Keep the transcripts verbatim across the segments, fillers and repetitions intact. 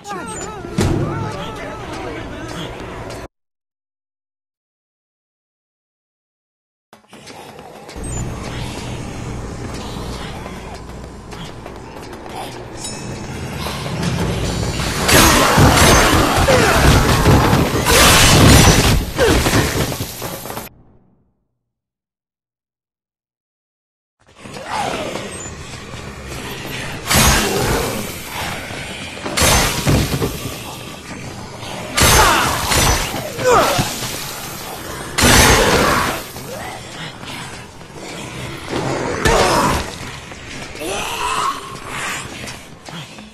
Right.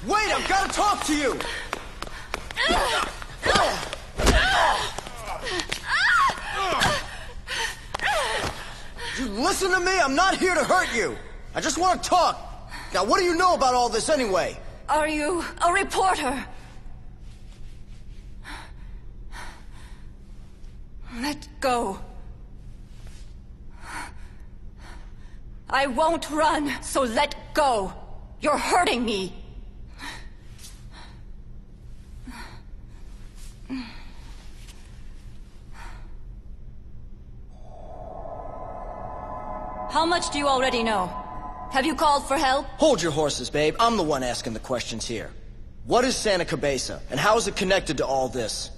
Wait, I've got to talk to you! You listen to me? I'm not here to hurt you. I just want to talk. Now, what do you know about all this anyway? Are you a reporter? Let go. I won't run, so let go. You're hurting me. How much do you already know? Have you called for help? Hold your horses, babe. I'm the one asking the questions here. What is Santa Cabeza, and how is it connected to all this?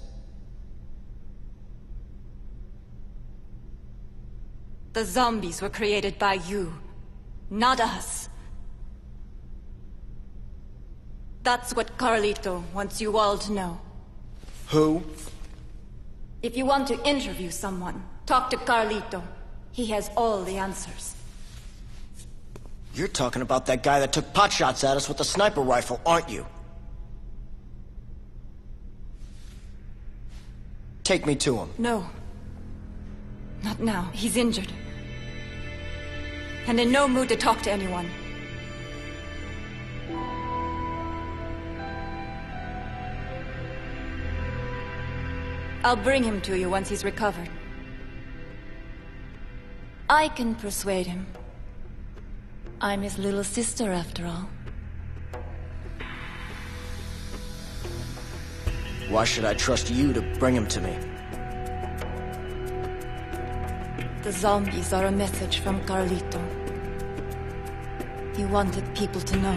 The zombies were created by you, not us. That's what Carlito wants you all to know. Who? If you want to interview someone, talk to Carlito. He has all the answers. You're talking about that guy that took potshots at us with a sniper rifle, aren't you? Take me to him. No. Not now. He's injured. And in no mood to talk to anyone. I'll bring him to you once he's recovered. I can persuade him. I'm his little sister, after all. Why should I trust you to bring him to me? The zombies are a message from Carlito. He wanted people to know.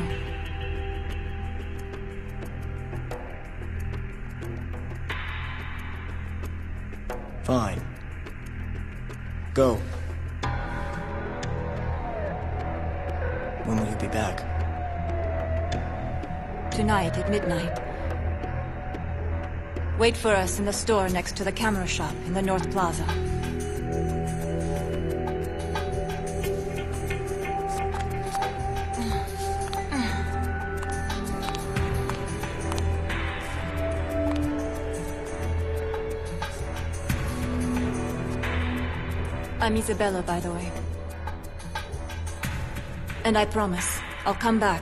Fine. Go. When will you be back? Tonight at midnight. Wait for us in the store next to the camera shop in the North Plaza. I'm Isabella, by the way. And I promise, I'll come back.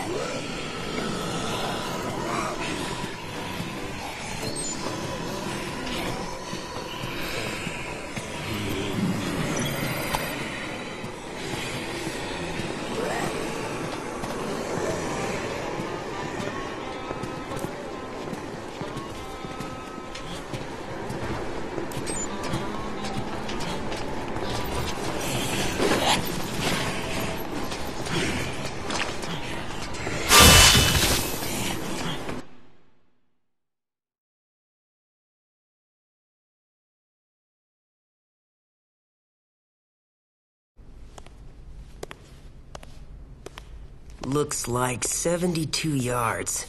Looks like seventy-two yards.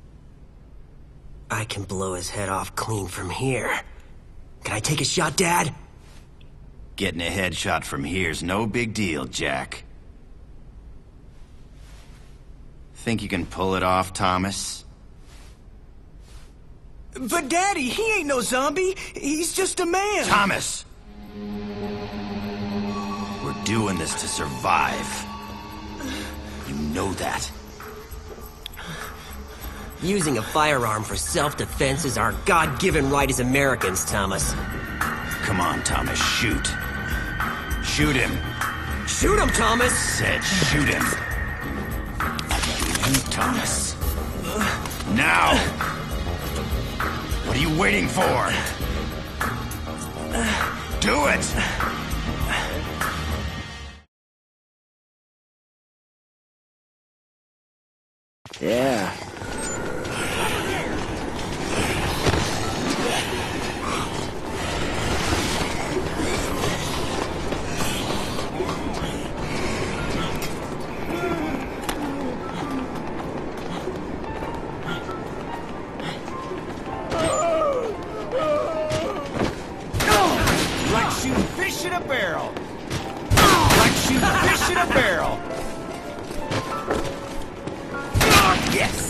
I can blow his head off clean from here. Can I take a shot, Dad? Getting a headshot from here's no big deal, Jack. Think you can pull it off, Thomas? But Daddy, he ain't no zombie. He's just a man. Thomas! We're doing this to survive. You know that. Using a firearm for self-defense is our God-given right as Americans, Thomas. Come on, Thomas, shoot. Shoot him. Shoot him, Thomas! Said shoot him. You, Thomas. Now! What are you waiting for? Do it! Yeah. Like shooting fish in a barrel. Like shooting fish in a barrel. Yes!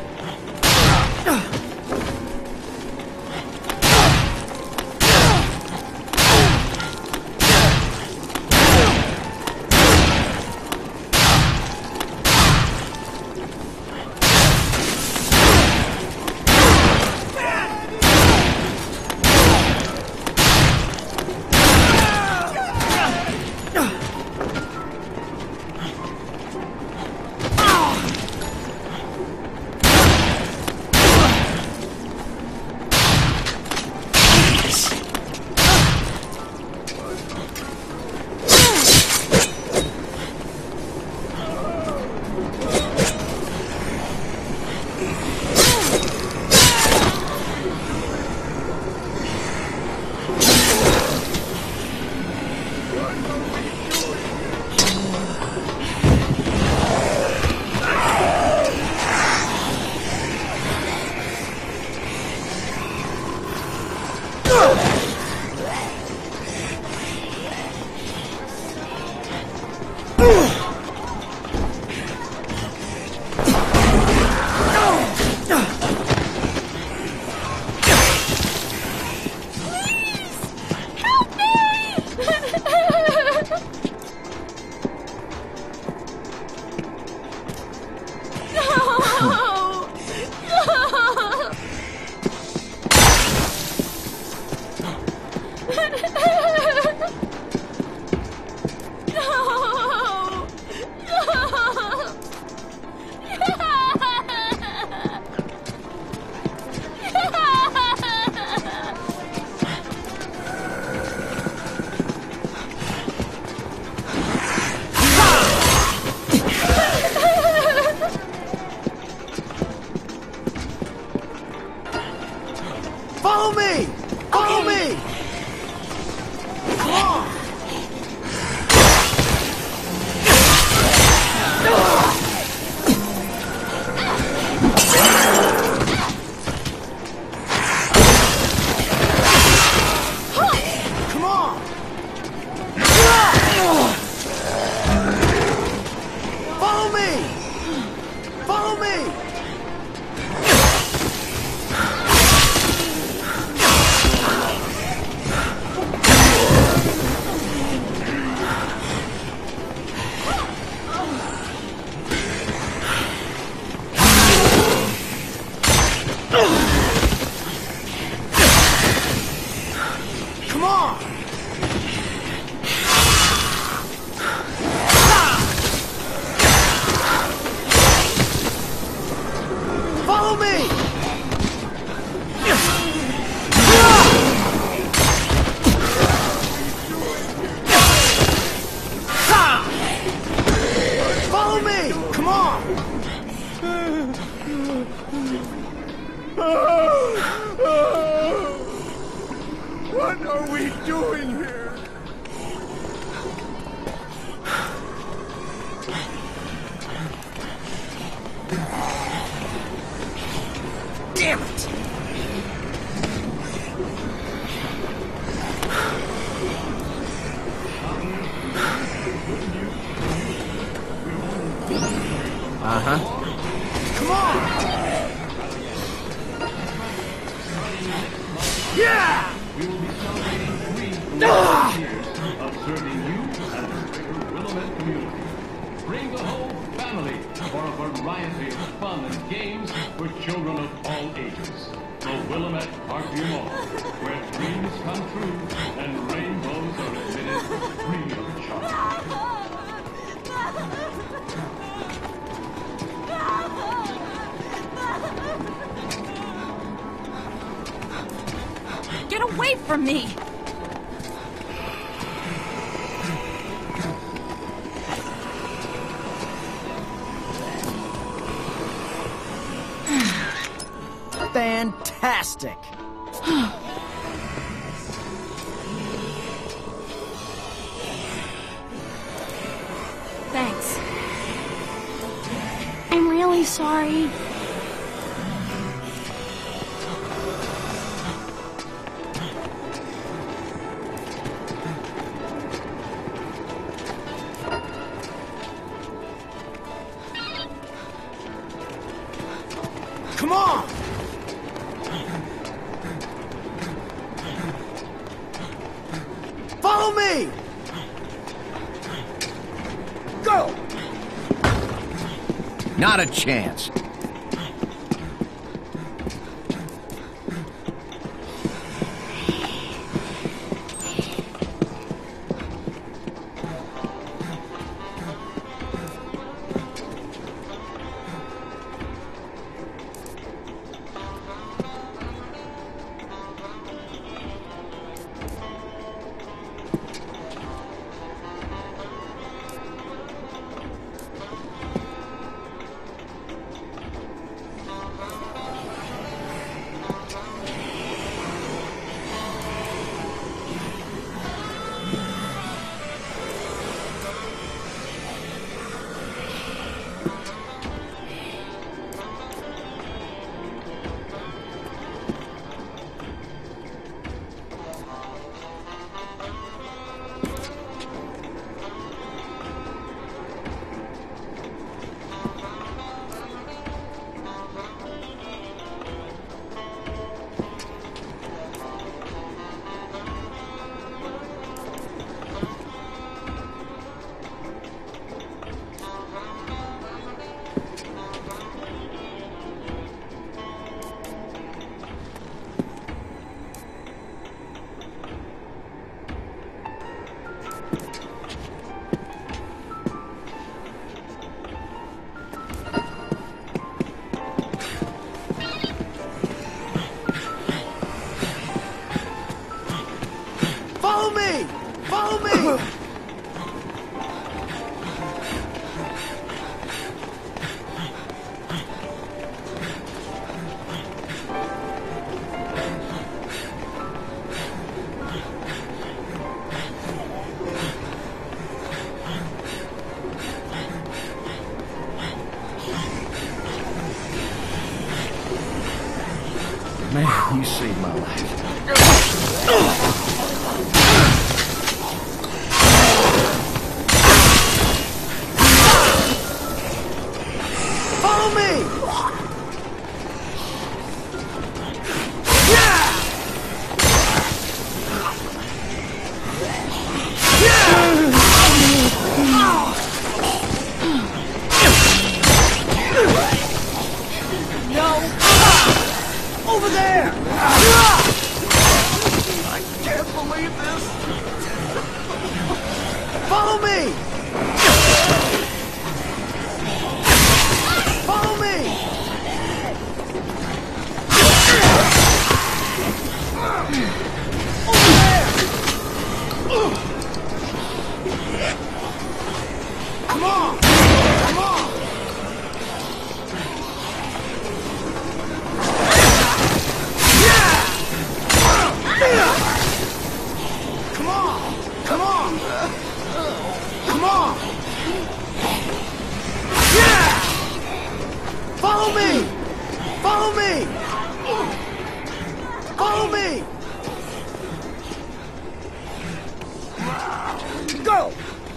Follow me! Follow me! Come on! Come on! Follow me! Follow me! are we doing here? Damn it! Uh-huh. Come on! Yeah! We will be celebrating three ah! years of serving you and the greater Willamette community. Bring the whole family for a variety of fun and games for children of all ages. The Willamette Parkview Mall, where dreams come true and rainbows are admitted free of charge. Get away from me! Fantastic! Thanks. I'm really sorry. Come on! Follow me! Go! Not a chance. Follow me! Follow me! Man, you saved my life. Follow me! Over there! I can't believe this. Follow me! Follow me! Over there! Come on! Come on! me! Go!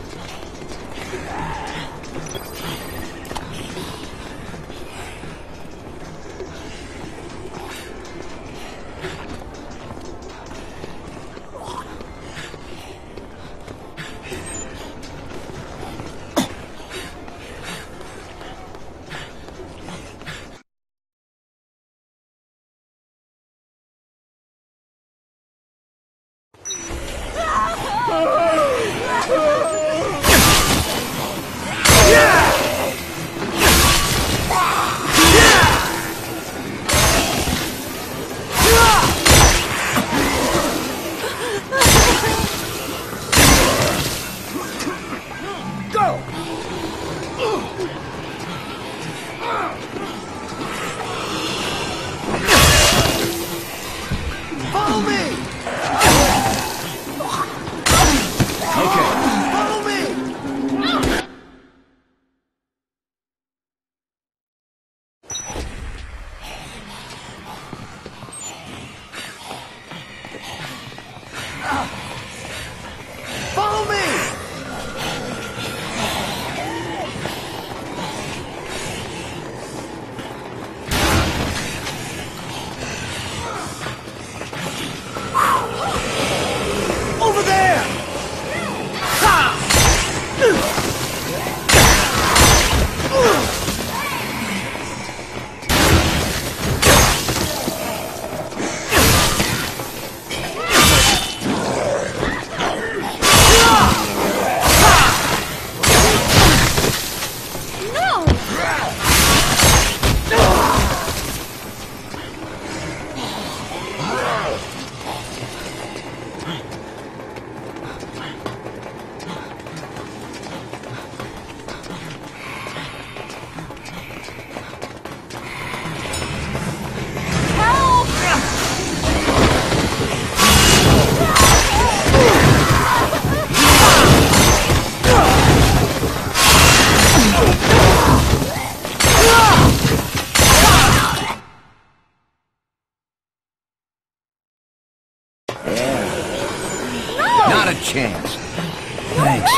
Not a chance. Thanks.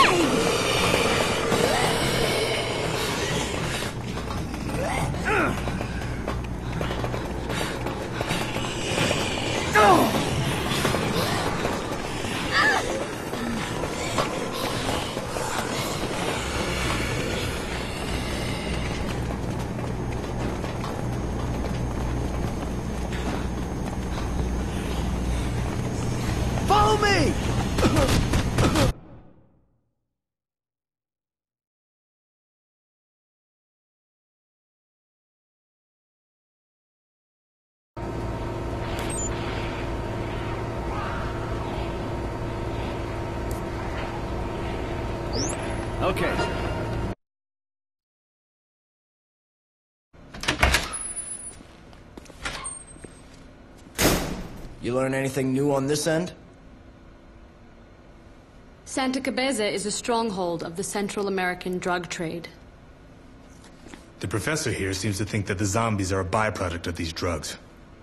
Follow me! Okay. You learn anything new on this end? Santa Cabeza is a stronghold of the Central American drug trade. The professor here seems to think that the zombies are a byproduct of these drugs.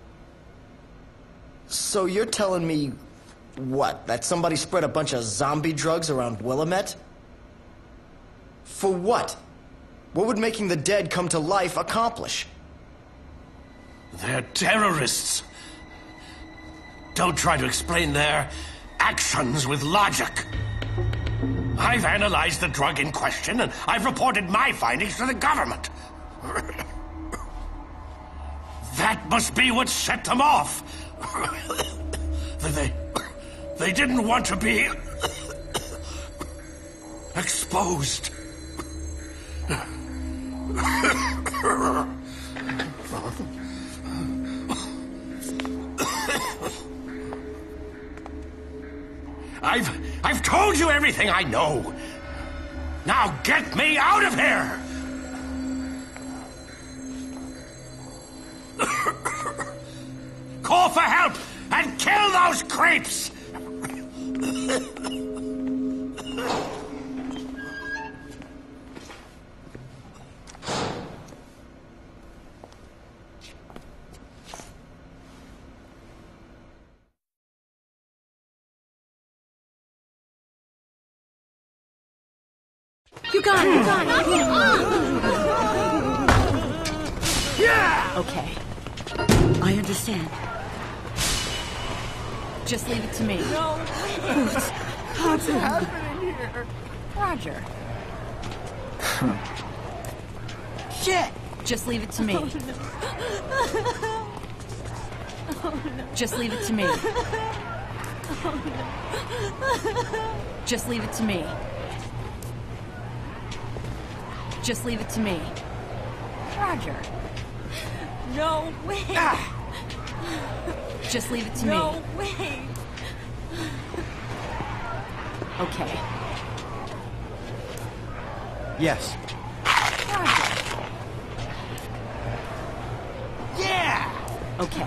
So you're telling me, what, that somebody spread a bunch of zombie drugs around Willamette? For what? What would making the dead come to life accomplish? They're terrorists. Don't try to explain their actions with logic. I've analyzed the drug in question, and I've reported my findings to the government. That must be what set them off. They, they didn't want to be exposed. I've... I've told you everything I know. Now get me out of here! Call for help and kill those creeps! You got it. You got it. Yeah! Okay. I understand. Just leave it to me. No. What's What's happening here? Roger? Shit! Just leave it to me. Oh, no. Oh, no. Just leave it to me. Oh, no. Just leave it to me. Just leave it to me. Roger. No way. Ah. Just leave it to no me. No way. Okay. Yes. Roger. Yeah! Okay.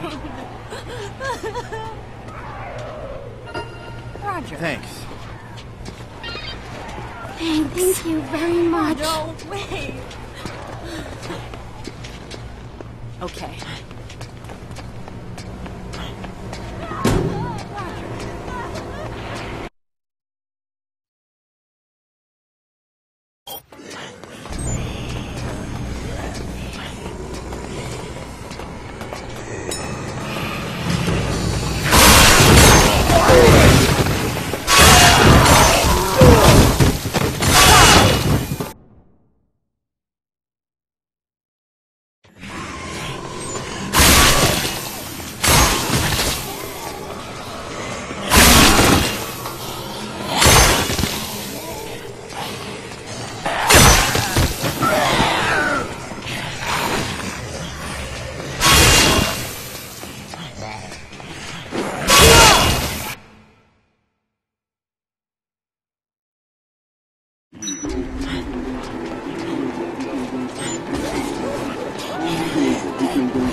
Roger. Thanks. Thanks. Thank you very much. No way. Okay. You can go